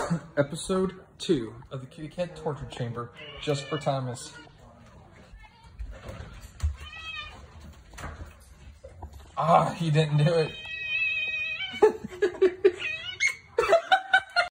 Episode 2 of the Kitty Cat Torture Chamber, just for Thomas. Ah, he didn't do it.